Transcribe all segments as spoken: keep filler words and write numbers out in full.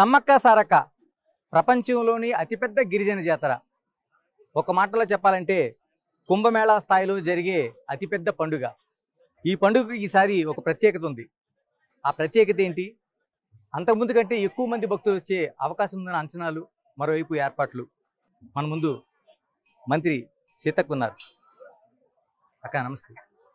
సమ్మక్క సారక్క ప్రపంచంలోని అతిపెద్ద గిరిజన జాతర. ఒక మాటలో చెప్పాలంటే కుంభమేళా స్థాయిలో జరిగే అతిపెద్ద పండుగ. ఈ పండుగకి ఈసారి ఒక ప్రత్యేకత ఉంది. ఆ ప్రత్యేకత ఏంటి? అంతకుముందు కంటే ఎక్కువ మంది భక్తులు వచ్చే అవకాశం ఉందన్న అంచనాలు, మరోవైపు ఏర్పాట్లు. మన ముందు మంత్రి సీతక్క ఉన్నారు. అక్క నమస్తే.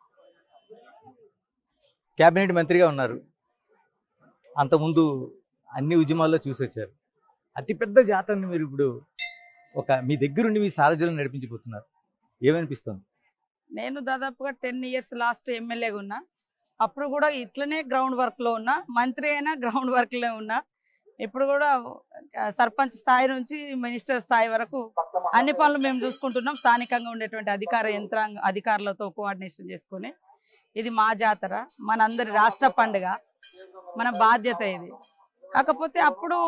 క్యాబినెట్ మంత్రిగా ఉన్నారు. అంతకుముందు అన్ని ఉద్యమాల్లో చూసి వచ్చారు. అతిపెద్ద జాతరని మీరు ఇప్పుడు ఒక మీ దగ్గరుండి మీ సారథ్యంలో నడిపించబోతున్నారు. ఏమనిపిస్తుంది? నేను దాదాపుగా టెన్ ఇయర్స్ లాస్ట్ ఎమ్మెల్యేగా ఉన్నా. అప్పుడు కూడా ఇట్లనే గ్రౌండ్ వర్క్లో ఉన్నా, మంత్రి అయినా గ్రౌండ్ వర్క్లో ఉన్నా. ఇప్పుడు కూడా సర్పంచ్ స్థాయి నుంచి మినిస్టర్ స్థాయి వరకు అన్ని పనులు మేము చూసుకుంటున్నాం. స్థానికంగా ఉండేటువంటి అధికార యంత్రాంగ అధికారులతో కోఆర్డినేషన్ చేసుకుని, ఇది మా జాతర, మనందరి రాష్ట్ర పండుగ, మన బాధ్యత ఇది. కాకపోతే అప్పుడు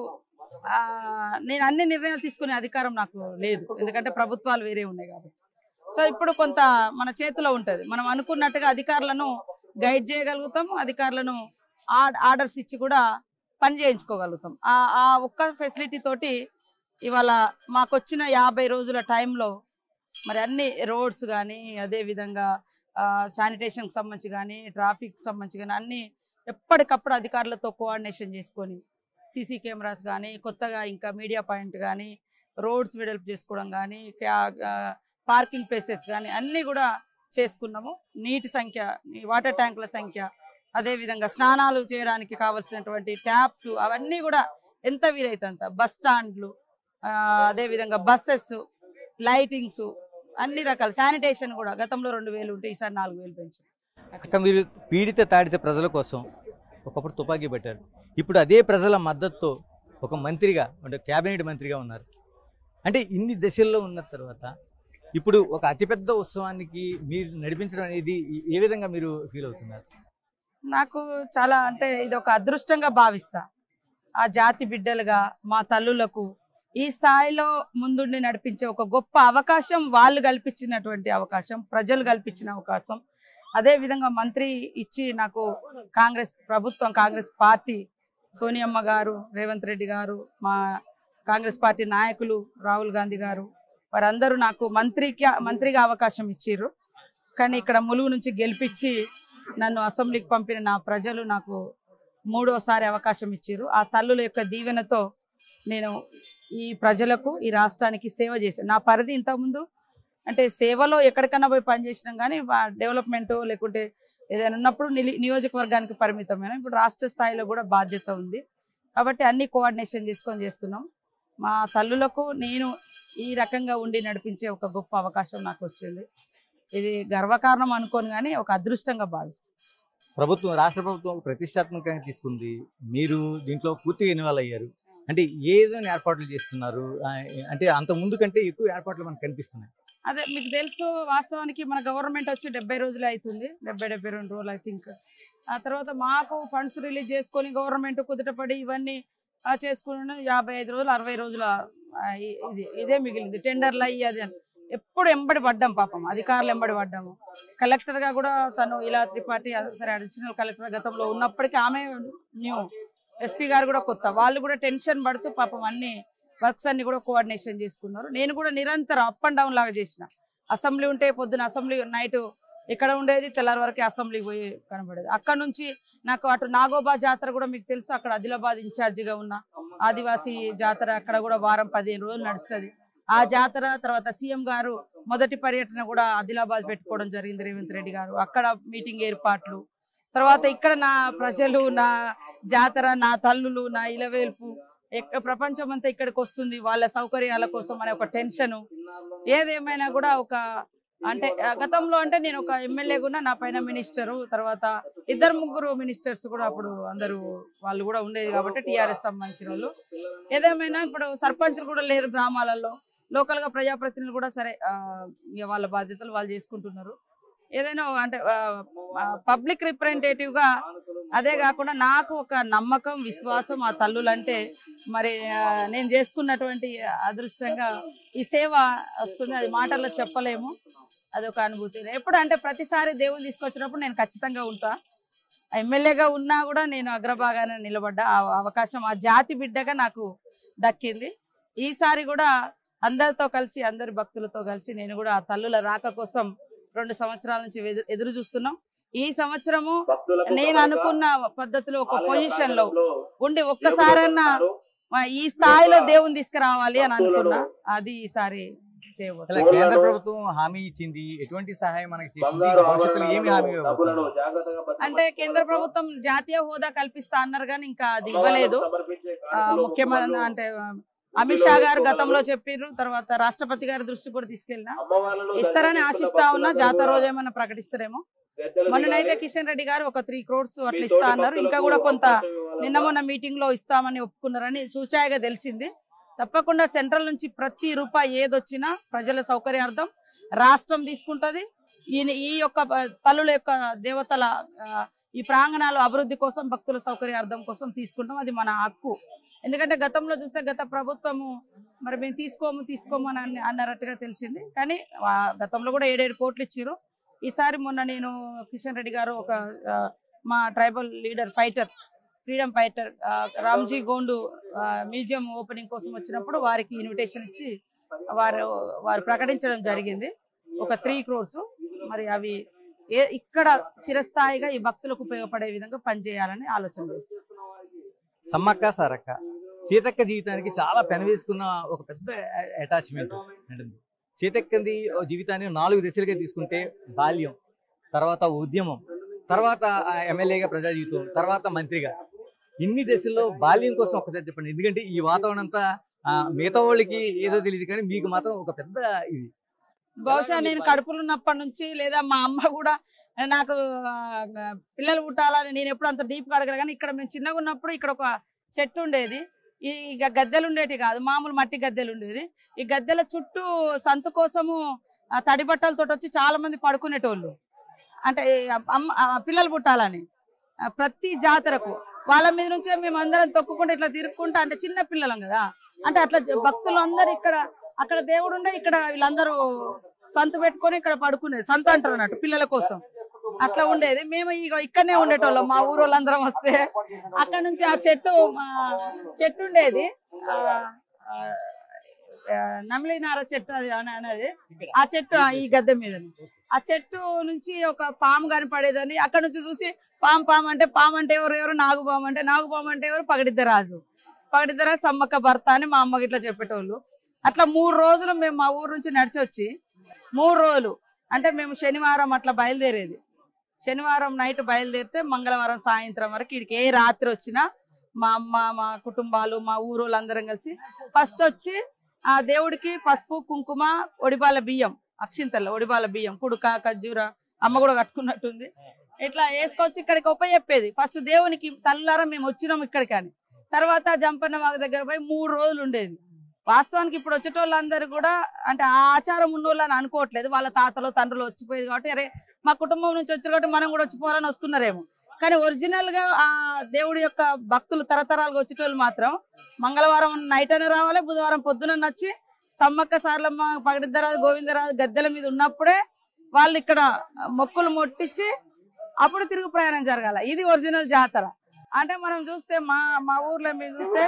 నేను అన్ని నిర్ణయాలు తీసుకునే అధికారం నాకు లేదు, ఎందుకంటే ప్రభుత్వాలు వేరే ఉన్నాయి కాబట్టి. సో ఇప్పుడు కొంత మన చేతిలో ఉంటుంది. మనం అనుకున్నట్టుగా అధికారులను గైడ్ చేయగలుగుతాం, అధికారులను ఆర్డర్స్ ఇచ్చి కూడా పని చేయించుకోగలుగుతాం. ఆ ఒక్క ఫెసిలిటీ తోటి ఇవాళ మాకు వచ్చిన యాభై రోజుల టైంలో మరి అన్ని రోడ్స్ కానీ, అదేవిధంగా శానిటేషన్కి సంబంధించి కానీ, ట్రాఫిక్ సంబంధించి కానీ అన్నీ ఎప్పటికప్పుడు అధికారులతో కోఆర్డినేషన్ చేసుకొని, సీసీ కెమెరాస్ కానీ, కొత్తగా ఇంకా మీడియా పాయింట్ కానీ, రోడ్స్ వెడల్పు చేసుకోవడం కానీ, పార్కింగ్ ప్లేసెస్ కానీ అన్నీ కూడా చేసుకున్నాము. నీటి సంఖ్య, వాటర్ ట్యాంకుల సంఖ్య, అదేవిధంగా స్నానాలు చేయడానికి కావాల్సినటువంటి ట్యాప్స్ అవన్నీ కూడా ఎంత వీలైతే అంత, బస్ స్టాండ్లు, అదేవిధంగా బస్సెస్, లైటింగ్స్, అన్ని రకాల శానిటేషన్ కూడా గతంలో రెండు వేలు ఉంటే ఈసారి నాలుగు వేలు పెంచారు. అక్క మీరు పీడిత తాడిత ప్రజల కోసం ఒకప్పుడు తుపాకీ పెట్టారు. ఇప్పుడు అదే ప్రజల మద్దతుతో ఒక మంత్రిగా అంటే క్యాబినెట్ మంత్రిగా ఉన్నారు. అంటే ఇన్ని దశల్లో ఉన్న తర్వాత ఇప్పుడు ఒక అతిపెద్ద ఉత్సవానికి మీరు నడిపించడం అనేది ఏ విధంగా మీరు ఫీల్ అవుతున్నారు? నాకు చాలా అంటే ఇది ఒక అదృష్టంగా భావిస్తా. ఆ జాతి బిడ్డలుగా మా తల్లులకు ఈ స్థాయిలో ముందుండి నడిపించే ఒక గొప్ప అవకాశం వాళ్ళు కల్పించినటువంటి అవకాశం, ప్రజలు కల్పించిన అవకాశం. అదేవిధంగా మంత్రి ఇచ్చి నాకు కాంగ్రెస్ ప్రభుత్వం, కాంగ్రెస్ పార్టీ, సోనియమ్మ గారు, రేవంత్ రెడ్డి గారు, మా కాంగ్రెస్ పార్టీ నాయకులు రాహుల్ గాంధీ గారు, వారందరూ నాకు మంత్రికి మంత్రిగా అవకాశం ఇచ్చిర్రు. కానీ ఇక్కడ ములుగు నుంచి గెలిపించి నన్ను అసెంబ్లీకి పంపిన నా ప్రజలు నాకు మూడోసారి అవకాశం ఇచ్చిర్రు. ఆ తల్లుల యొక్క దీవెనతో నేను ఈ ప్రజలకు, ఈ రాష్ట్రానికి సేవ చేశాను. నా పరిధి ఇంతకుముందు అంటే సేవలో ఎక్కడికన్నా పోయి పనిచేసినాం, కానీ డెవలప్మెంట్ లేకుంటే ఏదైనా ఉన్నప్పుడు నియోజకవర్గానికి పరిమితమైన, ఇప్పుడు రాష్ట్ర స్థాయిలో కూడా బాధ్యత ఉంది కాబట్టి అన్ని కోఆర్డినేషన్ చేసుకొని చేస్తున్నాం. మా తల్లులకు నేను ఈ రకంగా ఉండి నడిపించే ఒక గొప్ప అవకాశం నాకు వచ్చింది. ఇది గర్వకారణం అనుకోను, కానీ ఒక అదృష్టంగా భావిస్తాను. ప్రభుత్వం, రాష్ట్ర ప్రభుత్వం ప్రతిష్టాత్మకంగా తీసుకుంది, మీరు దీంట్లో పూర్తిగా ఇన్వాల్వ్ అయ్యారు. అంటే ఏదైనా ఏర్పాట్లు చేస్తున్నారు అంటే అంత ముందు కంటే ఎక్కువ ఏర్పాట్లు మనకు కనిపిస్తున్నాయి. అదే మీకు తెలుసు, వాస్తవానికి మన గవర్నమెంట్ వచ్చి డెబ్బై రోజులు అవుతుంది, డెబ్బై డెబ్బై రెండు రోజులు ఐ థింక్. ఆ తర్వాత మాకు ఫండ్స్ రిలీజ్ చేసుకొని గవర్నమెంట్ కుదుటపడి ఇవన్నీ చేసుకుని యాభై ఐదు రోజులు అరవై రోజుల ఇది ఇదే మిగిలింది. టెండర్లు అయ్యి అది ఎప్పుడు ఎంబడి పడ్డాం, పాపం అధికారులు ఎంబడి పడ్డాము. కలెక్టర్గా కూడా తను ఇలా త్రిపాఠి సరే అడిషనల్ కలెక్టర్ గతంలో ఉన్నప్పటికీ ఆమె న్యూ, ఎస్పీ గారు కూడా కొత్త, వాళ్ళు కూడా టెన్షన్ పడుతూ పాపం అన్ని వర్క్స్ అన్ని కూడా కోఆర్డినేషన్ చేసుకున్నారు. నేను కూడా నిరంతరం అప్ అండ్ డౌన్ లాగా చేసిన. అసెంబ్లీ ఉంటే పొద్దున అసెంబ్లీ, నైట్ ఇక్కడ ఉండేది, తెల్లారి వరకు అసెంబ్లీకి పోయి కనబడేది. అక్కడ నుంచి నాకు అటు నాగోబా జాతర కూడా మీకు తెలుసు, అక్కడ ఆదిలాబాద్ ఇన్ఛార్జిగా ఉన్న ఆదివాసీ జాతర, అక్కడ కూడా వారం పదిహేను రోజులు నడుస్తుంది ఆ జాతర. తర్వాత సీఎం గారు మొదటి పర్యటన కూడా ఆదిలాబాద్ పెట్టుకోవడం జరిగింది, రేవంత్ రెడ్డి గారు, అక్కడ మీటింగ్ ఏర్పాట్లు. తర్వాత ఇక్కడ నా ప్రజలు, నా జాతర, నా తల్లులు, నా ఇలవేల్పు ఎక్క ప్రపంచం అంతా ఇక్కడికి వస్తుంది వాళ్ళ సౌకర్యాల కోసం అనే ఒక టెన్షను. ఏదేమైనా కూడా ఒక అంటే గతంలో అంటే నేను ఒక ఎమ్మెల్యే కూడా, నా పైన మినిస్టరు, తర్వాత ఇద్దరు ముగ్గురు మినిస్టర్స్ కూడా అప్పుడు అందరూ వాళ్ళు కూడా ఉండేది కాబట్టి టీఆర్ఎస్ సంబంధించిన వాళ్ళు. ఏదేమైనా ఇప్పుడు సర్పంచ్లు కూడా లేరు గ్రామాలలో, లోకల్గా ప్రజాప్రతినిధులు కూడా సరే ఇక వాళ్ళ బాధ్యతలు వాళ్ళు చేసుకుంటున్నారు. ఏదైనా అంటే పబ్లిక్ రిప్రజెంటేటివ్గా, అదే కాకుండా నాకు ఒక నమ్మకం, విశ్వాసం ఆ తల్లులంటే మరి నేను చేసుకున్నటువంటి అదృష్టంగా ఈ సేవ వస్తుంది. అది మాటల్లో చెప్పలేము, అదొక అనుభూతి. ఎప్పుడు అంటే ప్రతిసారి దేవుని తీసుకొచ్చినప్పుడు నేను ఖచ్చితంగా ఉంటా. ఎమ్మెల్యేగా ఉన్నా కూడా నేను అగ్రభాగానే నిలబడ్డా. ఆ అవకాశం ఆ జాతి బిడ్డగా నాకు దక్కింది. ఈసారి కూడా అందరితో కలిసి అందరి భక్తులతో కలిసి నేను కూడా ఆ తల్లుల రాక కోసం రెండు సంవత్సరాల నుంచి ఎదురు చూస్తున్నాం. ఈ సంవత్సరము నేను అనుకున్న పద్ధతిలో ఒక పొజిషన్ లో ఉండి ఒక్కసారన్నా ఈ స్థాయిలో దేవుని తీసుకురావాలి అని అనుకున్నా. అది ఈసారి చేయబోతున్నా. కేంద్ర ప్రభుత్వం హామీ ఇచ్చింది, ఎటువంటి సహాయం మనకి చేసింది, భవిష్యత్తులో ఏమి హామీ అంటే కేంద్ర ప్రభుత్వం జాతీయ హోదా కల్పిస్తా అన్నారు కానీ ఇంకా అది ఇవ్వలేదు. ముఖ్యమంత్రి అంటే అమిత్ షా గారు గతంలో చెప్పారు, తర్వాత రాష్ట్రపతి గారి దృష్టి కూడా తీసుకెళ్ళినా ఇస్తారని ఆశిస్తా ఉన్నా. జాతర రోజు ఏమన్నా ప్రకటిస్తారేమో. మొన్ననైతే కిషన్ రెడ్డి గారు ఒక త్రీ క్రోడ్స్ అట్లా ఇస్తా అన్నారు. ఇంకా కూడా కొంత నిన్న మొన్న మీటింగ్ లో ఇస్తామని ఒప్పుకున్నారని సూచాయగా తెలిసింది. తప్పకుండా సెంట్రల్ నుంచి ప్రతి రూపాయి ఏదొచ్చినా ప్రజల సౌకర్యార్థం రాష్ట్రం తీసుకుంటది. ఈ ఈ యొక్క తల్లుల యొక్క దేవతల ఈ ప్రాంగణాలు అభివృద్ధి కోసం భక్తుల సౌకర్యార్థం కోసం తీసుకుంటాం. అది మన హక్కు. ఎందుకంటే గతంలో చూస్తే గత ప్రభుత్వము మరి మేము తీసుకోము తీసుకోము అని అన్నారట్టుగా తెలిసింది. కానీ గతంలో కూడా ఏడేడు కోట్లు ఇచ్చారు. ఈసారి మొన్న నేను కిషన్ రెడ్డి గారు ఒక మా tribal leader fighter freedom fighter Ramji Gond museum opening కోసం వచ్చినప్పుడు వారికి ఇన్విటేషన్ ఇచ్చి వారు వారు ప్రకటించడం జరిగింది ఒక త్రీ క్రోర్స్. మరి అవి ఏ ఇక్కడ చిరస్థాయిగా ఈ భక్తులకు ఉపయోగపడే విధంగా పనిచేయాలని ఆలోచన చేస్తారు. సమ్మక్క సారక్క సీతక్క జీవితానికి చాలా పెనవేసుకున్న ఒక పెద్ద అటాచ్మెంట్ ఉంటుంది. సీతక్కది జీవితాన్ని నాలుగు దశలుగా తీసుకుంటే బాల్యం, తర్వాత ఉద్యమం, తర్వాత ఎమ్మెల్యేగా ప్రజా జీవితం, తర్వాత మంత్రిగా. ఇన్ని దశల్లో బాల్యం కోసం ఒకసారి చెప్పండి. ఎందుకంటే ఈ వాతావరణం అంతా మిగతా వాళ్ళకి ఏదో తెలియదు కానీ మీకు మాత్రం ఒక పెద్ద ఇది. బహుశా నేను కడుపులో ఉన్నప్పటి నుంచి లేదా మా అమ్మ కూడా నాకు పిల్లలు పుట్టాలని నేను ఎప్పుడు అంత డీప్ అడగరు. కానీ ఇక్కడ మేము చిన్నగా ఉన్నప్పుడు ఇక్కడ ఒక చెట్టు ఉండేది. ఈ గద్దెలు ఉండేటి కాదు, మామూలు మట్టి గద్దెలు ఉండేది. ఈ గద్దెల చుట్టూ సంతు కోసము తడి బట్టలతో వచ్చి చాలా మంది పడుకునేటోళ్ళు. అంటే అమ్మ పిల్లలు పుట్టాలని ప్రతి జాతరకు వాళ్ళ మీద నుంచే మేము అందరం తొక్కుకుంటూ ఇట్లా తిరుక్కుంటా, అంటే చిన్న పిల్లలం కదా, అంటే అట్లా భక్తులు అందరు ఇక్కడ అక్కడ దేవుడు ఉండే ఇక్కడ వీళ్ళందరూ సంతు పెట్టుకొని ఇక్కడ పడుకునేది. సంత అంటారు అన్నట్టు పిల్లల కోసం అట్లా ఉండేది. మేము ఇక ఇక్కడనే ఉండేటోళ్ళం. మా ఊరు వాళ్ళందరం వస్తే అక్కడ నుంచి ఆ చెట్టు చెట్టు ఉండేది, నమిలినార చెట్టు అది అనేది. ఆ చెట్టు ఈ గద్దె మీద ఆ చెట్టు నుంచి ఒక పాము కనపడేదని అక్కడ నుంచి చూసి పాము పాము అంటే పాము అంటే ఎవరు ఎవరు నాగు పాము అంటే నాగు పాము అంటే ఎవరు పగడిద్దరాజు పగడిద్దరాజు సమ్మక్క భర్త అని మా అమ్మకి ఇట్లా చెప్పేటోళ్ళు. అట్లా మూడు రోజులు మేము మా ఊరు నుంచి నడిచి వచ్చి మూడు రోజులు అంటే మేము శనివారం అట్లా బయలుదేరేది. శనివారం నైట్ బయలుదేరితే మంగళవారం సాయంత్రం వరకు ఇక్కడికి ఏ రాత్రి వచ్చినా మా అమ్మ మా కుటుంబాలు మా ఊరు వాళ్ళందరం కలిసి ఫస్ట్ వచ్చి ఆ దేవుడికి పసుపు కుంకుమ ఒడిబాల బియ్యం అక్షింతల్లో ఒడిబాల బియ్యం కుడుక ఖర్జూర అమ్మ కూడా కట్టుకున్నట్టుంది ఇట్లా వేసుకొచ్చి ఇక్కడికి ఉప చెప్పేది. ఫస్ట్ దేవునికి తల్లారా మేము వచ్చినాం ఇక్కడికి అని. తర్వాత జంపన్న వాగు దగ్గర పోయి మూడు రోజులు ఉండేది. వాస్తవానికి ఇప్పుడు వచ్చేటోళ్ళందరూ కూడా అంటే ఆ ఆచారం ఉన్నోళ్ళని అనుకోవట్లేదు. వాళ్ళ తాతలు తండ్రులు వచ్చిపోయేది కాబట్టి అరే మా కుటుంబం నుంచి వచ్చారు కాబట్టి మనం కూడా వచ్చిపోవాలని వస్తున్నారేమో. కానీ ఒరిజినల్ గా ఆ దేవుడి యొక్క భక్తులు తరతరాలుగా వచ్చేటోళ్ళు మాత్రం మంగళవారం నైట్ అయినా రావాలి, బుధవారం పొద్దున వచ్చి సమ్మక్క సార్లమ్మ పగడిద్దరాజు గోవిందరాజు గద్దెల మీద ఉన్నప్పుడే వాళ్ళు ఇక్కడ మొక్కులు మొట్టించి అప్పుడు తిరుగు ప్రయాణం జరగాల. ఇది ఒరిజినల్ జాతర. అంటే మనం చూస్తే మా మా ఊర్లో మేము చూస్తే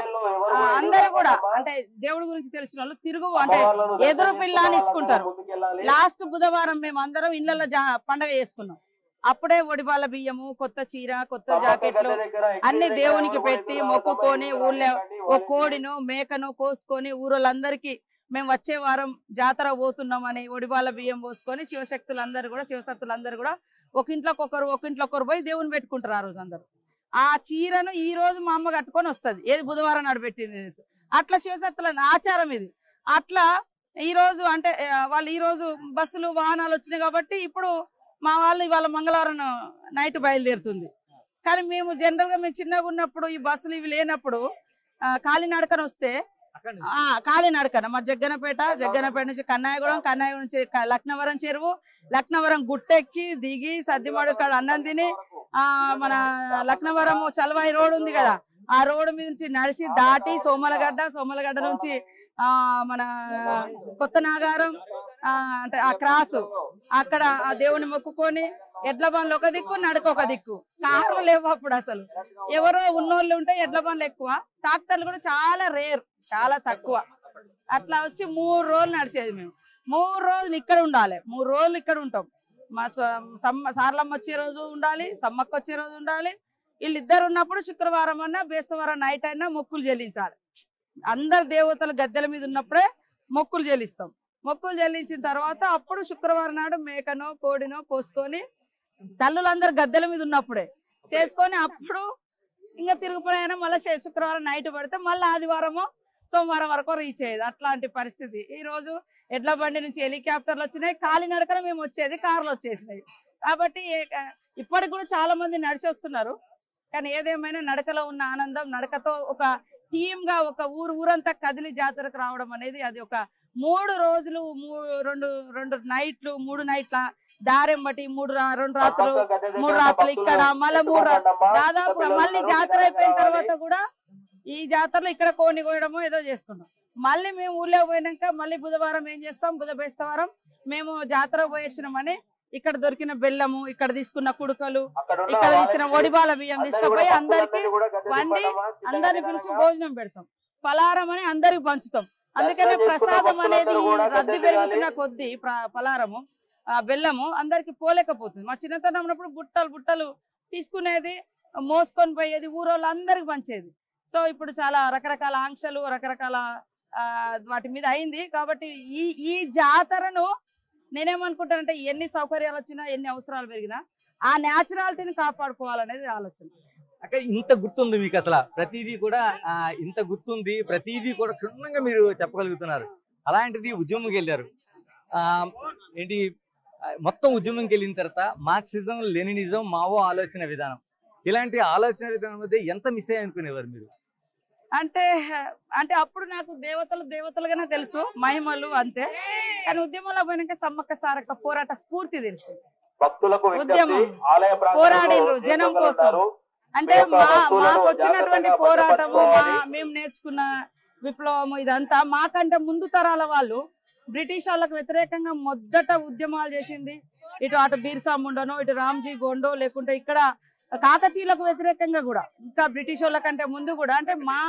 అందరూ కూడా అంటే దేవుడి గురించి తెలిసిన వాళ్ళు తిరుగు అంటే ఎదురు పిల్ల అని ఇచ్చుకుంటారు. లాస్ట్ బుధవారం మేము అందరం ఇళ్లలో జా పండగ చేసుకున్నాం. అప్పుడే ఒడిబాల బియ్యము కొత్త చీర కొత్త జాకెట్లు అన్ని దేవునికి పెట్టి మొక్కుకొని ఊళ్ళో ఓ కోడిను మేకను కోసుకొని ఊరోళ్ళందరికీ మేము వచ్చే వారం జాతర పోతున్నామని ఒడిబాల బియ్యం పోసుకొని శివశక్తులు అందరూ కూడా శివశక్తులు అందరూ కూడా ఒక ఇంట్లోకి ఒకరు ఒక ఇంట్లోకి ఒకరు పోయి దేవుని పెట్టుకుంటారు. ఆ రోజు అందరు ఆ చీరను ఈ రోజు మా అమ్మ కట్టుకొని వస్తుంది. ఏది బుధవారం నాడు పెట్టింది. అట్లా శివశక్తుల ఆచారం ఇది. అట్లా ఈ రోజు అంటే వాళ్ళు ఈ రోజు బస్సులు వాహనాలు వచ్చినాయి కాబట్టి ఇప్పుడు మా వాళ్ళు ఇవాళ మంగళవారం నైట్ బయలుదేరుతుంది. కానీ మేము జనరల్ గా మేము చిన్నగా ఉన్నప్పుడు ఈ బస్సులు ఇవి లేనప్పుడు కాలినడకన వస్తే ఆ కాలినడకన మా జగ్గనపేట జగ్గనపేట నుంచి కన్నాయగూడెం కన్నాయగూడెం నుంచి లక్నవరం చెరువు లక్నవరం గుట్టెక్కి దిగి సద్దిమాడు కాడ అన్నం తిని ఆ మన లక్నవరం చలవాయి రోడ్ ఉంది కదా ఆ రోడ్డు మీద నుంచి నడిచి దాటి సోమలగడ్డ సోమలగడ్డ నుంచి ఆ మన కొత్త నాగారం ఆ అంటే ఆ క్రాసు అక్కడ ఆ దేవుని మొక్కుకొని ఎడ్ల బండ్లు ఒక దిక్కు, నడక ఒక దిక్కు. కార్లు లేవు అప్పుడు అసలు. ఎవరో ఉన్నోళ్ళు ఉంటే ఎడ్ల బండ్లు ఎక్కువ, ట్రాక్టర్లు కూడా చాలా రేర్, చాలా తక్కువ. అట్లా వచ్చి మూడు రోజులు నడిచేది మేము. మూడు రోజులు ఇక్కడ ఉండాలి, మూడు రోజులు ఇక్కడ ఉంటాం. మా సమ్మ సార్లమ్మ వచ్చే రోజు ఉండాలి, సమ్మక్క వచ్చే రోజు ఉండాలి. వీళ్ళిద్దరు ఉన్నప్పుడు శుక్రవారం అన్నా బేస్తవారం నైట్ అయినా మొక్కులు చెల్లించాలి. అందరు దేవతలు గద్దెల మీద ఉన్నప్పుడే మొక్కులు చెల్లిస్తాం. మొక్కులు చెల్లించిన తర్వాత అప్పుడు శుక్రవారం నాడు మేకనో కోడినో కోసుకొని తల్లులందరూ గద్దెల మీద ఉన్నప్పుడే చేసుకొని అప్పుడు ఇంకా తిరుగుపోయినా మళ్ళీ శుక్రవారం నైట్ పడితే మళ్ళీ ఆదివారము సోమవారం వరకు రీచ్ అయ్యేది. అట్లాంటి పరిస్థితి. ఈ రోజు ఎడ్ల బండి నుంచి హెలికాప్టర్లు వచ్చినాయి, కాలినడకన మేము వచ్చేది, కార్లు వచ్చేసినాయి. కాబట్టి ఇప్పటికి కూడా చాలా మంది నడిచి వస్తున్నారు. కానీ ఏదేమైనా నడకలో ఉన్న ఆనందం, నడకతో ఒక టీమ్ గా ఒక ఊరు ఊరంతా కదిలి జాతరకు రావడం అనేది అది ఒక మూడు రోజులు రెండు రెండు నైట్లు మూడు నైట్ల దారెంబటి మూడు రెండు రాత్రులు మూడు రాత్రులు ఇక్కడ మళ్ళీ మూడు దాదాపు మళ్ళీ జాతర అయిపోయిన తర్వాత కూడా ఈ జాతరలో ఇక్కడ కోని కోయడమో ఏదో చేసుకుంటాం. మళ్ళీ మేము ఊళ్ళో పోయినాక మళ్ళీ బుధవారం ఏం చేస్తాం, బుధ బేస్తవారం మేము జాతర పోయొచ్చినామని ఇక్కడ దొరికిన బెల్లము, ఇక్కడ తీసుకున్న కుడుకలు, ఇక్కడ తీసిన ఒడిబాల బియ్యం తీసుకుపోయి అందరికి వండి అందరిని పిలిచి భోజనం పెడతాం. పలారం అని అందరికి పంచుతాం. అందుకనే ప్రసాదం అనేది రద్దీ పెరుగుతున్న కొద్దీ పలారము ఆ బెల్లము అందరికి పోలేకపోతుంది. మా చిన్నతనం ఉన్నప్పుడు బుట్టలు బుట్టలు తీసుకునేది, మోసుకొని పోయేది, ఊరోళ్ళు అందరికి పంచేది. సో ఇప్పుడు చాలా రకరకాల ఆంక్షలు రకరకాల ఆ వాటి మీద అయింది. కాబట్టి ఈ ఈ జాతరను నేనేమనుకుంటానంటే ఎన్ని సౌకర్యాలు వచ్చినా ఎన్ని అవసరాలు పెరిగినా ఆ న్యాచురాలిటీని కాపాడుకోవాలనేది ఆలోచన. అక్క ఇంత గుర్తుంది మీకు, అసలు ప్రతిదీ కూడా ఆ ఇంత గుర్తుంది, ప్రతిదీ కూడా క్షుణ్ణంగా మీరు చెప్పగలుగుతున్నారు. అలాంటిది ఉద్యమంకి వెళ్ళారు. ఆ ఏంటి మొత్తం ఉద్యమంకి వెళ్ళిన తర్వాత మార్క్సిజం, లెనినిజం, మావో ఆలోచన విధానం, ఇలాంటి ఆలోచన విధానం మధ్య ఎంత మిస్ అయ్యి అనుకునేవారు మీరు? అంటే అంటే అప్పుడు నాకు దేవతలు దేవతలుగానే తెలుసు, మహిమలు అంతే. కానీ ఉద్యమంలో పోయినాక సమ్మక్క సారక్క పోరాట స్ఫూర్తి తెలుసు. ఉద్యమం పోరాడిరు జనం కోసం. అంటే మా మాకు వచ్చినటువంటి పోరాటము, మా మేము నేర్చుకున్న విప్లవము ఇదంతా మాకంటే ముందు తరాల వాళ్ళు బ్రిటిష్ వాళ్ళకు వ్యతిరేకంగా మొదట ఉద్యమాలు చేసింది. ఇటు అటు బీర్సా ముండనో, ఇటు రామ్జీ గోండో, లేకుంటే ఇక్కడ కాకతీయులకు వ్యతిరేకంగా కూడా ఇంకా బ్రిటిష్ వాళ్ళ కంటే ముందు కూడా అంటే మా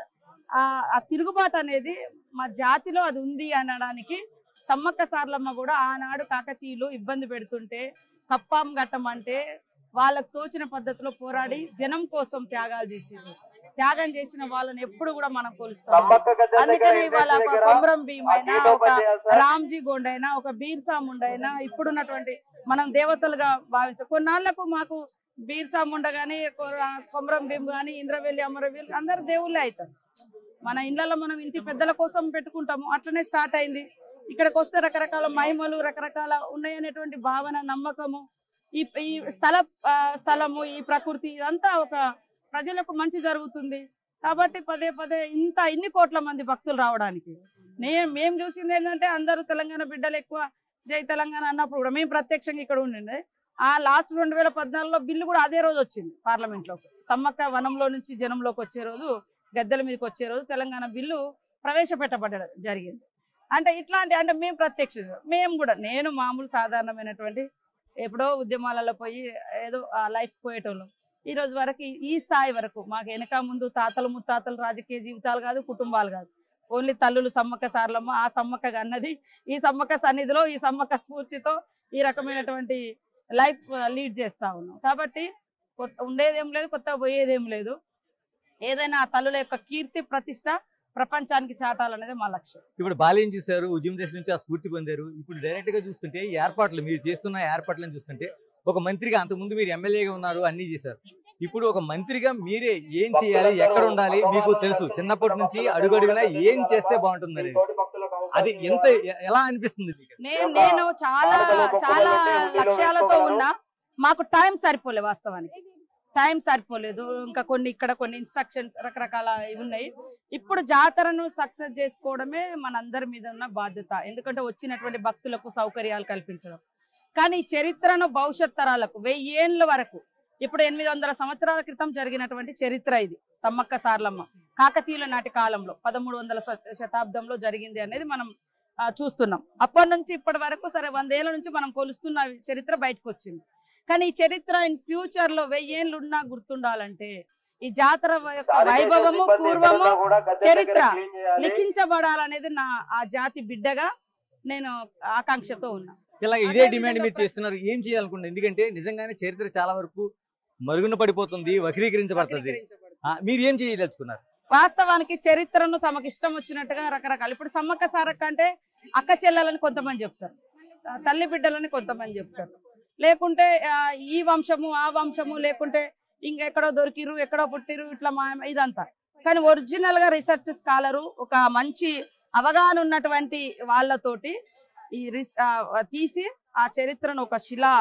ఆ తిరుగుబాటు అనేది మా జాతిలో అది ఉంది అనడానికి సమ్మక్క సార్లమ్మ కూడా ఆనాడు కాకతీయులు ఇబ్బంది పెడుతుంటే కప్పాం ఘట్టమంటే వాళ్ళకు తోచిన పద్ధతిలో పోరాడి జనం కోసం త్యాగాలు చేసింది. త్యాగం చేసిన వాళ్ళని ఎప్పుడు కూడా మనం కొలుస్తాం. అందుకని ఇవాళ ఒక కొమరం భీమ్ అయినా, ఒక రామ్జీ గోండ్ అయినా, ఒక బీర్సా ముండ్ అయినా ఇప్పుడున్నటువంటి మనం దేవతలుగా భావిస్తాం. కొన్నాళ్లకు మాకు బీర్సా ముండ గాని, కొమరం భీమ్ గాని, ఇంద్రవెల్లి అమరవీల్ అందరు దేవుళ్ళే అవుతారు. మన ఇళ్లలో మనం ఇంటి పెద్దల కోసం పెట్టుకుంటాము. అట్లనే స్టార్ట్ అయింది. ఇక్కడికి వస్తే రకరకాల మహిమలు రకరకాల ఉన్నాయనేటువంటి భావన, నమ్మకము, ఈ ఈ స్థల స్థలము ఈ ప్రకృతి ఇదంతా ఒక ప్రజలకు మంచి జరుగుతుంది. కాబట్టి పదే పదే ఇంత ఇన్ని కోట్ల మంది భక్తులు రావడానికి నేను మేము చూసింది ఏంటంటే అందరూ తెలంగాణ బిడ్డలు ఎక్కువ జై తెలంగాణ అన్నప్పుడు కూడా మేము ప్రత్యక్షంగా ఇక్కడ ఉండిండే. ఆ లాస్ట్ రెండు వేల పద్నాలుగులో బిల్లు కూడా అదే రోజు వచ్చింది పార్లమెంట్లోకి. సమ్మక్క వనంలో నుంచి జనంలోకి వచ్చే రోజు, గద్దెల మీదకి వచ్చే రోజు తెలంగాణ బిల్లు ప్రవేశపెట్టబడ్డ జరిగింది. అంటే ఇట్లాంటి అంటే మేము ప్రత్యక్షంగా మేము కూడా నేను మామూలు సాధారణమైనటువంటి ఎప్పుడో ఉద్యమాలలో పోయి ఏదో లైఫ్ పోయేటోళ్ళం. ఈ రోజు వరకు ఈ స్థాయి వరకు మాకు వెనక ముందు తాతలు ముత్తాతలు రాజకీయ జీవితాలు కాదు, కుటుంబాలు కాదు, ఓన్లీ తల్లులు సమ్మక్క సార్లమ్మ. ఆ సమ్మక్క అన్నది ఈ సమ్మక్క సన్నిధిలో ఈ సమ్మక్క స్ఫూర్తితో ఈ రకమైనటువంటి లైఫ్ లీడ్ చేస్తా ఉన్నాం. కాబట్టి ఉండేదేం లేదు, కొత్త పోయేదేం లేదు. ఏదైనా ఆ తల్లుల యొక్క కీర్తి ప్రతిష్ట ప్రపంచానికి చాటాలనేది మా లక్ష్యం. ఇప్పుడు బాల్యం చూశారు, ఉద్యమ దశ నుంచి ఆ స్ఫూర్తి పొందారు. ఇప్పుడు డైరెక్ట్ గా చూస్తుంటే ఏర్పాట్లు మీరు చేస్తున్న ఏర్పాట్లను చూస్తుంటే ఒక మంత్రిగా, అంతకుముందు మీరు ఎమ్మెల్యేగా ఉన్నారు, అన్ని చేశారు. ఇప్పుడు ఒక మంత్రిగా మీరే ఏం చేయాలి, ఎక్కడ ఉండాలి మీకు తెలుసు. చిన్నప్పటి నుంచి అడుగడుగునా ఏం చేస్తే బాగుంటుంది అనేది అది ఎంత ఎలా అనిపిస్తుంది? నేను నేను చాలా చాలా లక్ష్యాలతో ఉన్నా, మాకు టైం సరిపోలే, వాస్తవానికి టైం సరిపోలేదు. ఇంకా కొన్ని ఇక్కడ కొన్ని ఇన్స్ట్రక్షన్స్ రకరకాల ఇవి ఉన్నాయి. ఇప్పుడు జాతరను సక్సెస్ చేసుకోవడమే మనందరి మీద ఉన్న బాధ్యత. ఎందుకంటే వచ్చినటువంటి భక్తులకు సౌకర్యాలు కల్పించడం. కానీ చరిత్రను భవిష్యత్ తరాలకు వెయ్యేళ్ళ వరకు, ఇప్పుడు ఎనిమిది వందల సంవత్సరాల క్రితం జరిగినటువంటి చరిత్ర ఇది. సమ్మక్క సార్లమ్మ కాకతీయుల నాటి కాలంలో పదమూడు వందల శతాబ్దంలో జరిగింది అనేది మనం చూస్తున్నాం. అప్పటి నుంచి ఇప్పటి వరకు సరే వందేళ్ల నుంచి మనం కొలుస్తున్న చరిత్ర బయటకు వచ్చింది. కానీ ఈ చరిత్ర ఇన్ ఫ్యూచర్ లో వెయ్యేళ్ళు ఉన్నా గుర్తుండాలంటే ఈ జాతర యొక్క వైభవము పూర్వము చరిత్ర లిఖించబడాలనేది నా ఆ జాతి బిడ్డగా నేను ఆకాంక్షతో ఉన్నా. ఇలా ఇదే డిమాండ్ మీరు చేస్తున్నారు, ఏం చేయాలనుకుంటున్నారు? ఎందుకంటే నిజంగానే చరిత్ర చాలా వరకు మరుగున పడిపోతుంది, వక్రీకరించబడుతుంది. మీరు ఏం చేయదలుచుకున్నారు? వాస్తవానికి చరిత్రను తమకు ఇష్టం వచ్చినట్టుగా రకరకాల, ఇప్పుడు సమ్మక్క సారక్క అంటే అక్క చెల్లెలని కొంతమంది చెప్తారు, తల్లి బిడ్డలని కొంతమంది చెప్తారు, లేకుంటే ఈ వంశము ఆ వంశము, లేకుంటే ఇంకెక్కడో దొరికిరు ఎక్కడో పుట్టిరు ఇట్లా మా ఇదంతా. కానీ ఒరిజినల్ గా రీసెర్చ్ స్కాలరు ఒక మంచి అవగాహన ఉన్నటువంటి వాళ్ళతోటి ఈ తీసి ఆ చరిత్రను ఒక శిలా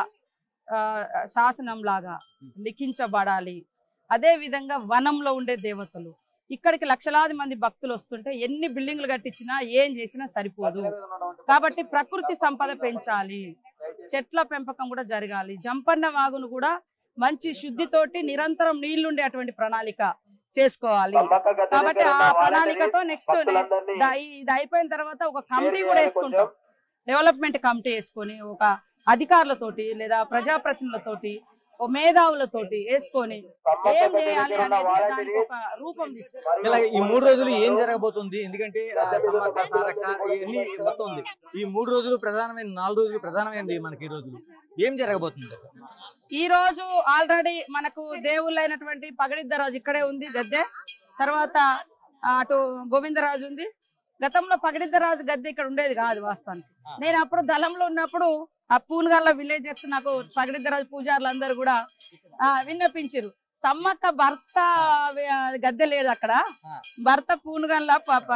శాసనం లాగా లిఖించబడాలి. అదే విధంగా వనంలో ఉండే దేవతలు, ఇక్కడికి లక్షలాది మంది భక్తులు వస్తుంటే ఎన్ని బిల్డింగ్లు కట్టించినా ఏం చేసినా సరిపోదు. కాబట్టి ప్రకృతి సంపద పెంచాలి, చెట్ల పెంపకం కూడా జరగాలి. జంపన్న వాగును కూడా మంచి శుద్ధితోటి నిరంతరం నీళ్లుండే అటువంటి ప్రణాళిక చేసుకోవాలి. కాబట్టి ఆ ప్రణాళికతో నెక్స్ట్ ఇది అయిపోయిన తర్వాత ఒక కమిటీ కూడా వేసుకుంటాం, డెవలప్మెంట్ కమిటీ వేసుకొని ఒక అధికారులతోటి లేదా ప్రజాప్రతినిధులతోటి ఓ మేధావులతోటి వేసుకొని ఏం చేయాలి అనేది దానికి ఒక రూపం తీసుకోవాలి. ఇలా ఈ మూడు రోజులు ఏం జరగబోతుంది? ఎందుకంటే సమ్మక్క సారక్క ఇవన్నీ మొత్తం ఉంది. ఈ మూడు రోజులు ప్రధానమైన నాలుగు రోజులు ప్రధానమైనది మనకి ఈ రోజులు ఏం జరగబోతుంది? ఈ రోజు ఆల్రెడీ మనకు దేవుళ్ళైనటువంటి పగడిద్దరాజు ఇక్కడే ఉంది గద్దె, తర్వాత అటు గోవిందరాజు ఉంది. గతంలో పగడిద్దరాజు గద్దె ఇక్కడ ఉండేది కాదు వాస్తవానికి. నేను అప్పుడు దళంలో ఉన్నప్పుడు ఆ పూనగల్ల విలేజర్స్ నాకు పగడిద్దరాజు పూజారులు అందరూ కూడా ఆ విన్నపించారు, సమ్మక్క భర్త గద్దె లేదు అక్కడ, భర్త పూనగల్ల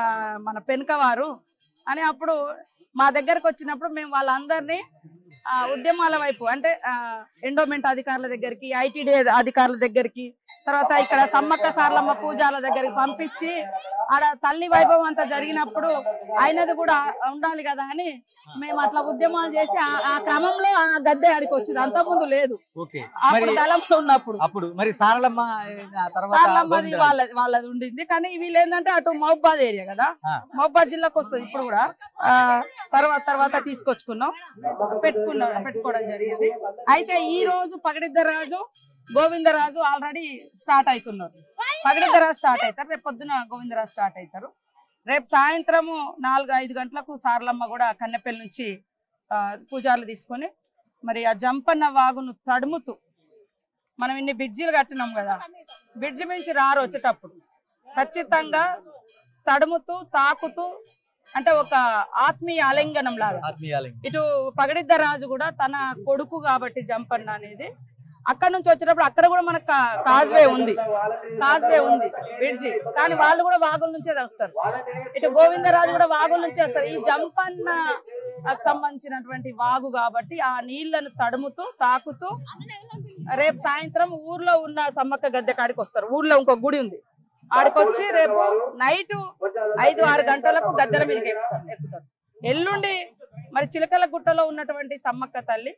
మన పెనకవారు అని. అప్పుడు మా దగ్గరకు వచ్చినప్పుడు మేము వాళ్ళందరినీ ఆ ఉద్యమాల వైపు అంటే ఎండోమెంట్ అధికారుల దగ్గరికి, ఐటీడీ అధికారుల దగ్గరికి, తర్వాత ఇక్కడ సమ్మక్క సారలమ్మ పూజాల దగ్గరికి పంపించి ఆడ తల్లి వైభవం అంతా జరిగినప్పుడు అయినది కూడా ఉండాలి కదా అని మేము అట్లా ఉద్యమాలు చేసి ఆ క్రమంలో ఆ గద్దె ఆడికి వచ్చింది, అంత ముందు లేదు. అప్పుడు దళంలో ఉన్నప్పుడు అప్పుడు మరి సారలమ్మ సారలమ్మది వాళ్ళది వాళ్ళది ఉండింది. కానీ వీళ్ళు ఏంటంటే అటు మహబాద్ ఏరియా కదా, మహబాద్ జిల్లాకు వస్తుంది. ఇప్పుడు కూడా ఆ తర్వాత తర్వాత తీసుకొచ్చుకున్నాం, పెట్టుకున్నాం పెట్టుకోవడం జరిగింది. అయితే ఈ రోజు పగడిద్దరాజు గోవిందరాజు ఆల్రెడీ స్టార్ట్ అవుతున్నారు. పగడిద్దరాజు స్టార్ట్ అవుతారు, రేపు పొద్దున గోవిందరాజు స్టార్ట్ అవుతారు. రేపు సాయంత్రము నాలుగు ఐదు గంటలకు సారలమ్మ కూడా కన్నెపల్లి నుంచి పూజార్లు తీసుకొని మరి ఆ జంపన్న వాగును తడుముతూ, మనం ఇన్ని బ్రిడ్జిలు కట్టినాం కదా, బ్రిడ్జి నుంచి రారు వచ్చేటప్పుడు ఖచ్చితంగా తడుముతూ తాకుతూ అంటే ఒక ఆత్మీయ ఆలింగనం లాగా. ఇటు పగడిద్దరాజు కూడా తన కొడుకు కాబట్టి జంపన్న అనేది అక్కడ నుంచి వచ్చేటప్పుడు అక్కడ కూడా మనకు కాజ్వే ఉంది, కాజ్వే ఉంది బ్రిడ్జి, కానీ వాళ్ళు కూడా వాగుల నుంచే వస్తారు. ఇటు గోవిందరాజు కూడా వాగుల నుంచే వస్తారు. ఈ జంపన్న సంబంధించినటువంటి వాగు కాబట్టి ఆ నీళ్లను తడుముతూ తాకుతూ రేపు సాయంత్రం ఊర్లో ఉన్న సమ్మక్క గద్దె కాడికి వస్తారు. ఊర్లో ఇంకో గుడి ఉంది, ఆడికొచ్చి రేపు నైట్ ఐదు ఆరు గంటలకు గద్దెల మీదకి ఎక్కుతారు ఎక్కుతారు ఎల్లుండి మరి చిలకల గుట్టలో ఉన్నటువంటి సమ్మక్క తల్లి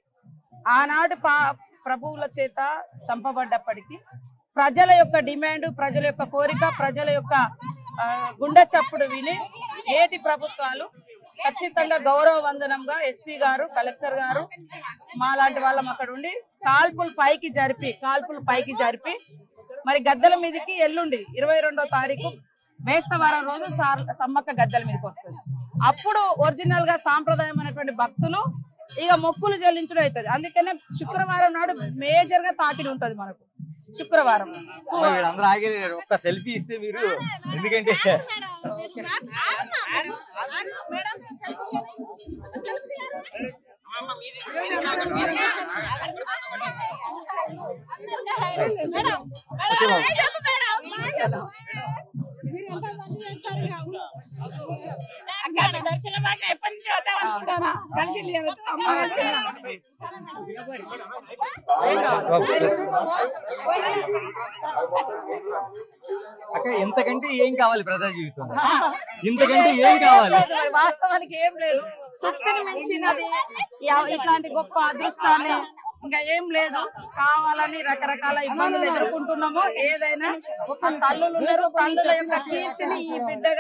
ఆనాడు పా ప్రభువుల చేత చంపబడ్డప్పటికీ ప్రజల యొక్క డిమాండ్, ప్రజల యొక్క కోరిక, ప్రజల యొక్క గుండె చప్పుడు విని ఏటి ప్రభుత్వాలు ఖచ్చితంగా గౌరవ వందనంగా ఎస్పీ గారు, కలెక్టర్ గారు మా లాంటి వాళ్ళం అక్కడ ఉండి కాల్పులు పైకి జరిపి కాల్పులు పైకి జరిపి మరి గద్దెల మీదకి ఎల్లుండి ఇరవై రెండో తారీఖు బేస్తవారం రోజు సమ్మక్క గద్దెల మీదకి వస్తుంది. అప్పుడు ఒరిజినల్ గా సాంప్రదాయమైనటువంటి భక్తులు ఇక మొక్కులు చెల్లించడం అవుతుంది. అందుకనే శుక్రవారం నాడు మేజర్ గా తాకిడి ఉంటది మనకు. శుక్రవారం అందరూ ఆగలేరు, ఒక్క సెల్ఫీ ఇస్తే మీరు, ఎందుకంటే అక్క ఇంతకంటే ఏం కావాలి ప్రజా జీవితం? ఇంతకంటే ఏం కావాలి? వాస్తవానికి ఏం లేదు, తృప్తిని మించినది ఇట్లాంటి గొప్ప అదృష్టాన్ని ఇంకా ఏం లేదు. కావాలని రకరకాల ఇబ్బందులు ఎదుర్కొంటున్నాము. ఏదైనా ఒక తల్లులు ఉన్నారు, తల్లుల యొక్క కీర్తిని ఈ బిడ్డగా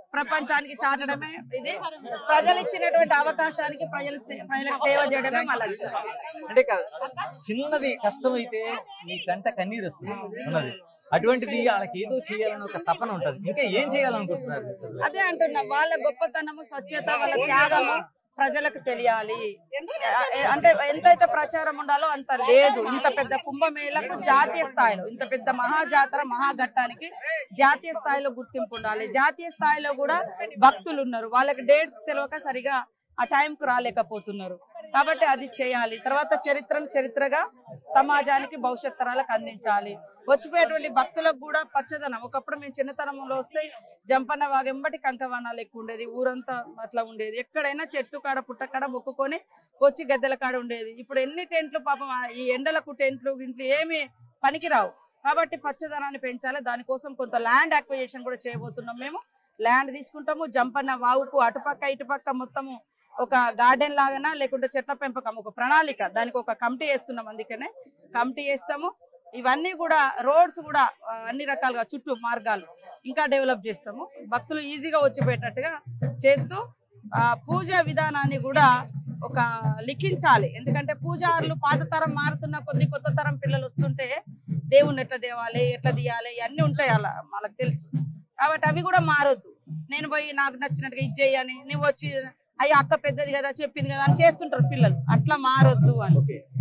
ప్రపంచానికి చాటడమే ఇది. ప్రజలు ఇచ్చినటువంటి అవకాశానికి ప్రజలు ప్రజలకు సేవ చేయడమే మా లక్ష్యం. అంటే చిన్నది కష్టం అయితే మీ కంట కన్నీరు వస్తుంది ఉన్నది, అటువంటిది వాళ్ళకి ఏదో చేయాలని ఒక తపన ఉంటది. ఇంకా ఏం చేయాలనుకుంటున్నారు? అదే అంటున్నా, వాళ్ళ గొప్పతనము, స్వచ్ఛత, వాళ్ళ త్యాగము ప్రజలకు తెలియాలి. అంటే ఎంతైతే ప్రచారం ఉండాలో అంత లేదు. ఇంత పెద్ద కుంభమేళకు జాతీయ స్థాయిలో, ఇంత పెద్ద మహాజాతర మహాఘట్టానికి జాతీయ స్థాయిలో గుర్తింపు ఉండాలి. జాతీయ స్థాయిలో కూడా భక్తులు ఉన్నారు, వాళ్ళకి డేట్స్ తెలియక సరిగా ఆ టైంకు రాలేకపోతున్నారు. కాబట్టి అది చేయాలి. తర్వాత చరిత్రను చరిత్రగా సమాజానికి భవిష్యత్ తరాలకు అందించాలి. వచ్చిపోయేటువంటి భక్తులకు కూడా పచ్చదనం. ఒకప్పుడు మేము చిన్నతనంలో వస్తే జంపన్న వాగెంబటి కంకవనాలు ఎక్కువ ఉండేది, ఊరంతా అట్లా ఉండేది. ఎక్కడైనా చెట్టు కాడ పుట్టకాడ మొక్కుకొని వచ్చి గద్దెల కాడ ఉండేది. ఇప్పుడు ఎన్ని టెంట్లు పాపం, ఈ ఎండలకు టెంట్లు ఇంట్లు ఏమి పనికిరావు. కాబట్టి పచ్చదనాన్ని పెంచాలి. దానికోసం కొంత ల్యాండ్ అక్విజిషన్ కూడా చేయబోతున్నాం. మేము ల్యాండ్ తీసుకుంటాము. జంపన్న వాగుకు అటుపక్క ఇటుపక్క మొత్తము ఒక గార్డెన్ లాగానా, లేకుంటే చెట్ల పెంపకం ఒక ప్రణాళిక, దానికి ఒక కమిటీ వేస్తున్నాం. అందుకనే కమిటీ వేస్తాము. ఇవన్నీ కూడా రోడ్స్ కూడా అన్ని రకాలుగా చుట్టూ మార్గాలు ఇంకా డెవలప్ చేస్తాము. భక్తులు ఈజీగా వచ్చిపోయేటట్టుగా చేస్తూ ఆ పూజా విధానాన్ని కూడా ఒక లిఖించాలి. ఎందుకంటే పూజారులు పాత తరం మారుతున్న కొద్ది కొత్త తరం పిల్లలు వస్తుంటే దేవుణ్ణి ఎట్లా దేవాలి, ఎట్లా తీయాలి ఇవన్నీ ఉంటాయి, అలా వాళ్ళకి తెలుసు. కాబట్టి అవి కూడా మారొద్దు. నేను పోయి నాకు నచ్చినట్టుగా ఇది చేయని, నువ్వు వచ్చి అయ్యో అక్క పెద్దది కదా చెప్పింది కదా అని చేస్తుంటారు పిల్లలు. అట్లా మారొద్దు అని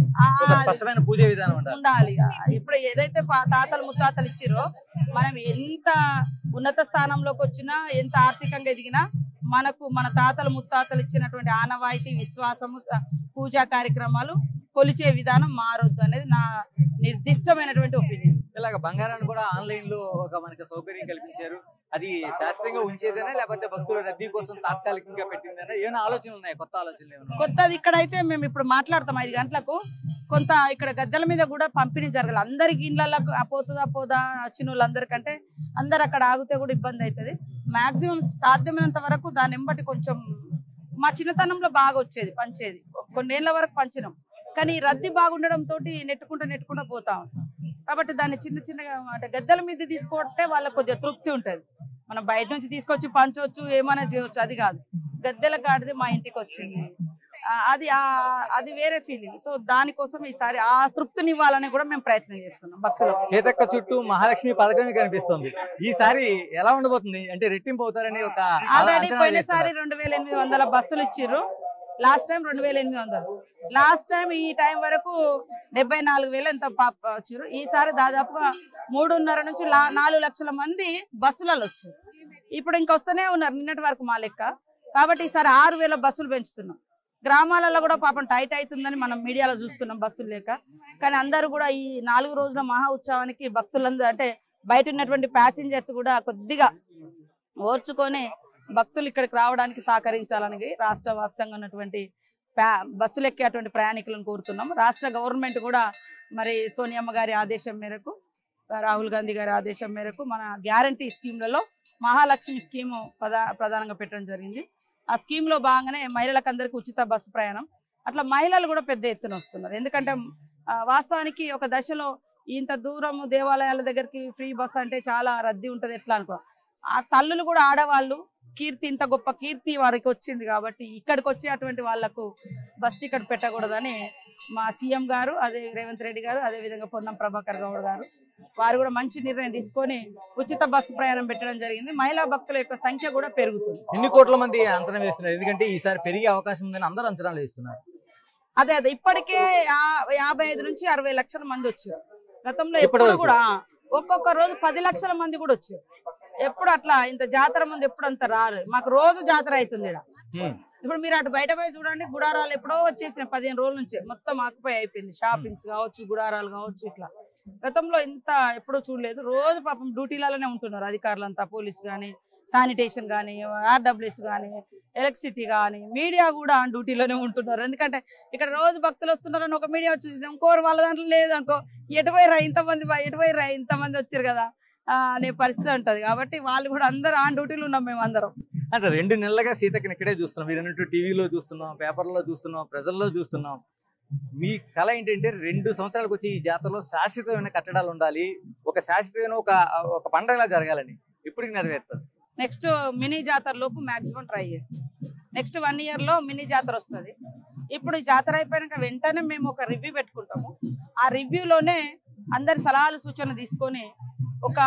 పూజ విధానం ఉండాలి. ఇప్పుడు ఏదైతే తాతలు ముత్తాతలు ఇచ్చిరో, మనం ఎంత ఉన్నత స్థానంలోకి వచ్చినా, ఎంత ఆర్థికంగా ఎదిగినా, మనకు మన తాతలు ముత్తాతలు ఇచ్చినటువంటి ఆనవాయితీ, విశ్వాసము, పూజా కార్యక్రమాలు కొలిచే విధానం మారొద్దు అనేది నా నిర్దిష్టమైనటువంటి ఒపీనియన్. ఇలాగ బంగారాన్ని కూడా ఆన్లైన్ లో ఒక మనకి సౌకర్యం కల్పించారు. అది శాస్త్రీయంగా ఉంచేదేనా, లేకపోతే భక్తుల రద్దీ కోసం తాత్కాలికంగా పెట్టిందేనా? ఏమైనా ఆలోచనలు ఉన్నాయి? కొత్త ఆలోచనలు ఏమైనా? కొత్తది ఇక్కడైతే మేము ఇప్పుడు మాట్లాడతాం ఐదు గంటలకు కొంత ఇక్కడ గద్దెల మీద కూడా పంపిణీ జరగాలి. అందరికి ఇళ్ళకు పోతుందా పోదా వచ్చిన వాళ్ళందరికంటే అందరు అక్కడ ఆగితే కూడా ఇబ్బంది అవుతుంది. మాక్సిమం సాధ్యమైనంత వరకు దాన్ని ఎంబటి కొంచెం మా చిన్నతనంలో బాగా వచ్చేది, పంచేది, కొన్నేళ్ల వరకు పంచినాం. కానీ రద్దీ బాగుండడం తోటి నెట్టుకుంటూ నెట్టుకుంటూ పోతా ఉంటాం. కాబట్టి దాన్ని చిన్న చిన్నగా అంటే గద్దెల మీద తీసుకుంటే వాళ్ళకి కొద్దిగా తృప్తి ఉంటుంది. మనం బయట నుంచి తీసుకొచ్చి పంచవచ్చు, ఏమైనా చేయవచ్చు, అది కాదు. గద్దెల కాడిది మా ఇంటికి వచ్చింది, అది అది వేరే ఫీలింగ్. సో దానికోసం ఈసారి ఆ తృప్తిని ఇవ్వాలని కూడా మేము ప్రయత్నం చేస్తున్నాం భక్తులకు. సీతక్క చుట్టూ మహాలక్ష్మి పథకం కనిపిస్తుంది. ఈసారి ఎలా ఉండబోతుంది? అంటే రెట్టింపు అవుతారని ఒక ఆల్రెడీ పోయినసారి రెండు వేల ఎనిమిది వందల బస్సులు ఇచ్చిర్రు. లాస్ట్ టైం రెండు వేల ఎనిమిది వందలు లాస్ట్ టైం ఈ టైం వరకు డెబ్బై నాలుగు వేలు ఎంత వచ్చారు. ఈసారి దాదాపుగా మూడున్నర నుంచి నాలుగు లక్షల మంది బస్సులలో వచ్చారు. ఇప్పుడు ఇంకొస్తూనే ఉన్నారు నిన్నటి వరకు మా లెక్క. కాబట్టి ఈసారి ఆరు వేల బస్సులు పెంచుతున్నాం. గ్రామాలలో కూడా పాపం టైట్ అవుతుందని మనం మీడియాలో చూస్తున్నాం బస్సులు లేక. కానీ అందరూ కూడా ఈ నాలుగు రోజుల మహా ఉత్సవానికి భక్తులందరూ అంటే బయట ఉన్నటువంటి ప్యాసింజర్స్ కూడా కొద్దిగా ఓర్చుకొని భక్తులు ఇక్కడికి రావడానికి సహకరించాలని రాష్ట్ర వ్యాప్తంగా ఉన్నటువంటి బస్సులు ఎక్కేటువంటి ప్రయాణికులను కోరుతున్నాం. రాష్ట్ర గవర్నమెంట్ కూడా మరి సోనియమ్మ గారి ఆదేశం మేరకు, రాహుల్ గాంధీ గారి ఆదేశం మేరకు మన గ్యారంటీ స్కీమ్లలో మహాలక్ష్మి స్కీము ప్రధా ప్రధానంగా పెట్టడం జరిగింది. ఆ స్కీమ్లో భాగంగానే మహిళలకు అందరికీ ఉచిత బస్సు ప్రయాణం. అట్లా మహిళలు కూడా పెద్ద ఎత్తున వస్తున్నారు. ఎందుకంటే వాస్తవానికి ఒక దశలో ఇంత దూరము దేవాలయాల దగ్గరికి ఫ్రీ బస్సు అంటే చాలా రద్దీ ఉంటుంది ఎట్లా అనుకో. ఆ తల్లులు కూడా ఆడవాళ్ళు కీర్తి, ఇంత గొప్ప కీర్తి వారికి వచ్చింది కాబట్టి ఇక్కడికి వచ్చే అటువంటి వాళ్లకు బస్ టికెట్ పెట్టకూడదని మా సీఎం గారు, అదే రేవంత్ రెడ్డి గారు, అదే విధంగా పొన్నం ప్రభాకర్ గౌడ్ గారు వారు కూడా మంచి నిర్ణయం తీసుకొని ఉచిత బస్సు ప్రయాణం పెట్టడం జరిగింది. మహిళా భక్తుల యొక్క సంఖ్య కూడా పెరుగుతుంది. ఎన్ని కోట్ల మంది అంచనా వేస్తున్నారు? ఎందుకంటే ఈసారి పెరిగే అవకాశం ఉందని అందరూ అంచనాలు వేస్తున్నారు. అదే అదే ఇప్పటికే యాభై ఐదు నుంచి అరవై లక్షల మంది వచ్చారు. గతంలో ఎప్పుడు కూడా ఒక్కొక్క రోజు పది లక్షల మంది కూడా వచ్చారు. ఎప్పుడు అట్లా ఇంత జాతర ముందు ఎప్పుడు అంత రారు. మాకు రోజు జాతర అవుతుంది ఇక్కడ. ఇప్పుడు మీరు అటు బయట పోయి చూడండి, గుడారాలు ఎప్పుడో వచ్చేసిన పదిహేను రోజుల నుంచి మొత్తం ఆకుపై అయిపోయింది. షాపింగ్స్ కావచ్చు, గుడారాలు కావచ్చు, ఇట్లా గతంలో ఇంత ఎప్పుడూ చూడలేదు. రోజు పాపం డ్యూటీలలోనే ఉంటున్నారు అధికారులంతా, పోలీసు కానీ, శానిటేషన్ కానీ, ఆర్డబ్ల్యూఎస్ కానీ, ఎలక్ట్రిసిటీ కానీ, మీడియా కూడా డ్యూటీలోనే ఉంటున్నారు. ఎందుకంటే ఇక్కడ రోజు భక్తులు వస్తున్నారని ఒక మీడియా వచ్చేసి ఇంకోరు వాళ్ళ దాంట్లో లేదనుకో, ఎటుపోయి రా ఇంతమంది, ఎటుపోయి రా ఇంతమంది వచ్చారు కదా అనే పరిస్థితి ఉంటుంది. కాబట్టి వాళ్ళు కూడా అందరూ ఆన్ డ్యూటీలో ఉన్నాం మేము అందరం. అంటే రెండు నెలలుగా సీతక్కని ఇక్కడే చూస్తున్నాం. మీరు అన్నట్టు టీవీలో చూస్తున్నాం, పేపర్లో చూస్తున్నాం, ప్రజల్లో చూస్తున్నాం. మీ కళ ఏంటంటే రెండు సంవత్సరాలకు వచ్చి ఈ జాతరలో శాశ్వతమైన కట్టడాలు ఉండాలి, ఒక శాశ్వతమైన ఒక ఒక పండగలా జరగాలని. ఇప్పటికి నెరవేరుతుంది. నెక్స్ట్ మినీ జాతర లోపు మాక్సిమం ట్రై చేస్తాం. నెక్స్ట్ వన్ ఇయర్ లో మినీ జాతర వస్తుంది. ఇప్పుడు ఈ జాతర అయిపోయాక వెంటనే మేము ఒక రివ్యూ పెట్టుకుంటాము. ఆ రివ్యూలోనే అందరి సలహాలు సూచనలు తీసుకొని ఒక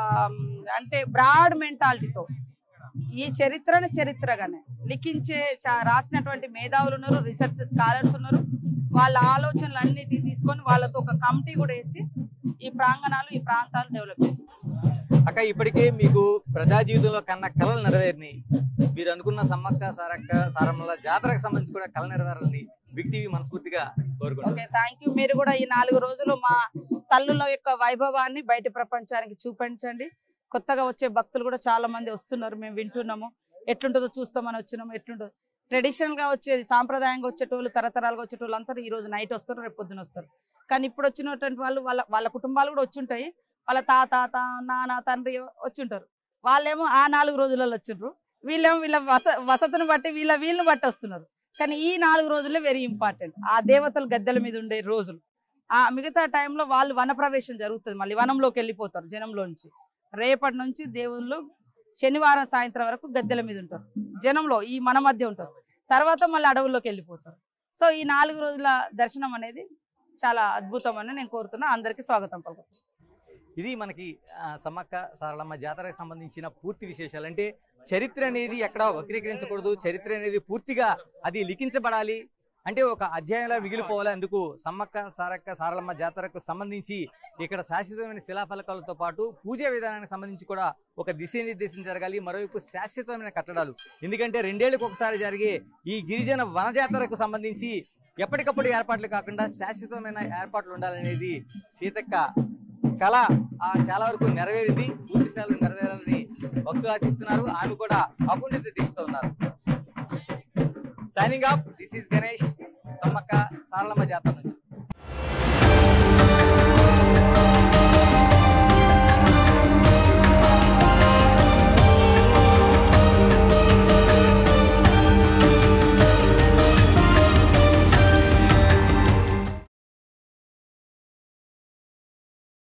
అంటే బ్రాడ్ మెంటాలిటీతో ఈ చరిత్రను చరిత్రగానే లిఖించే రాసినటువంటి మేధావులు ఉన్నారు, రీసెర్చ్ స్కాలర్స్ ఉన్నారు. వాళ్ళ ఆలోచనలు అన్నిటిని తీసుకొని వాళ్ళతో ఒక కమిటీ కూడా వేసి ఈ ప్రాంగణాలు ఈ ప్రాంతాలు డెవలప్ చేస్తారు. అక్క, ఇప్పటికే మీకు ప్రజా జీవితంలో కన్నా కళలు నెరవేరినాయి. మీరు అనుకున్న సమ్మక్క సారక్క సారమ్మల జాతరకు సంబంధించి కూడా కళ నెరవేరాలని బిగ్ టీవీ మనస్ఫూర్తిగా కోరుకుంటున్నాను. Okay, thank you. మీరు కూడా ఈ నాలుగు రోజులు మా తల్లుల యొక్క వైభవాన్ని బయట ప్రపంచానికి చూపించండి. కొత్తగా వచ్చే భక్తులు కూడా చాలా మంది వస్తున్నారు, మేము వింటున్నాము. ఎట్లుంటుందో చూస్తామని వచ్చినాము. ఎట్లుంటుందో ట్రెడిషనల్ గా వచ్చేది, సాంప్రదాయంగా వచ్చేటోళ్ళు, తరతరాలుగా వచ్చేటోళ్ళు అందరూ ఈ రోజు నైట్ వస్తారు, రేపు పొద్దున వస్తారు. కానీ ఇప్పుడు వచ్చినటువంటి వాళ్ళు వాళ్ళ వాళ్ళ కుటుంబాలు కూడా వచ్చి ఉంటాయి. వాళ్ళ తాత నాన్న తండ్రి వచ్చి ఉంటారు. వాళ్ళేమో ఆ నాలుగు రోజులలో వచ్చిండ్రు, వీళ్ళేమో వీళ్ళ వస వసతిని బట్టి వీళ్ళ వీళ్ళని బట్టి వస్తున్నారు. కానీ ఈ నాలుగు రోజులే వెరీ ఇంపార్టెంట్. ఆ దేవతలు గద్దెల మీద ఉండే రోజులు. ఆ మిగతా టైంలో వాళ్ళు వనప్రవేశం జరుగుతుంది, మళ్ళీ వనంలోకి వెళ్ళిపోతారు జనంలో నుంచి. రేపటి నుంచి దేవుళ్ళు శనివారం సాయంత్రం వరకు గద్దెల మీద ఉంటారు, జనంలో ఈ మన మధ్య ఉంటారు. తర్వాత మళ్ళీ అడవుల్లోకి వెళ్ళిపోతారు. సో ఈ నాలుగు రోజుల దర్శనం అనేది చాలా అద్భుతం అని నేను కోరుతున్నా. అందరికీ స్వాగతం పలుకుతున్నాను. ఇది మనకి సమ్మక్క సారలమ్మ జాతరకు సంబంధించిన పూర్తి విశేషాలు. అంటే చరిత్ర అనేది ఎక్కడా వక్రీకరించకూడదు, చరిత్ర అనేది పూర్తిగా అది లిఖించబడాలి, అంటే ఒక అధ్యాయంలో మిగిలిపోవాలి. అందుకు సమ్మక్క సారక్క సారలమ్మ జాతరకు సంబంధించి ఇక్కడ శాశ్వతమైన శిలాఫలకాలతో పాటు పూజా విధానానికి సంబంధించి కూడా ఒక దిశానిర్దేశం జరగాలి. మరోవైపు శాశ్వతమైన కట్టడాలు, ఎందుకంటే రెండేళ్లకు ఒకసారి జరిగే ఈ గిరిజన వన జాతరకు సంబంధించి ఎప్పటికప్పుడు ఏర్పాట్లు కాకుండా శాశ్వతమైన ఏర్పాట్లు ఉండాలనేది సీతక్క కళ చాలా వరకు నెరవేరింది. పూర్తి స్థాయిలో నెరవేరాలని భక్తులు ఆశిస్తున్నారు. ఆమె కూడా అకుంఠిత దీక్షతో ఉన్నారు. Signing off, this is Ganesh, Sammakka Saralamma Jatara నుంచి.